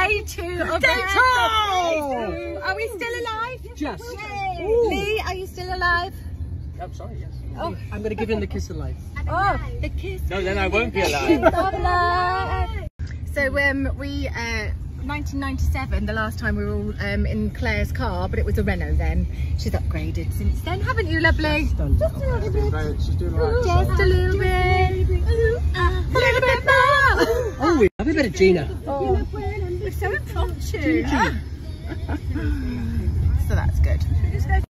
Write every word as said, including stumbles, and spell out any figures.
day two of Day two. Are we still alive? Just. Lee, are you still alive? I'm sorry, yes. Oh, I'm going to give him the kiss of life. oh, the kiss. No, then I won't be alive. of life. So um, we, uh, nineteen ninety-seven, the last time we were all um, in Claire's car, but it was a Renault then. She's upgraded since then, haven't you, lovely? Just a little She's doing very, she's doing right. Just a little bit. A little bit more. Oh, we have a bit of Gina. Oh, we're so impromptu. So that's good.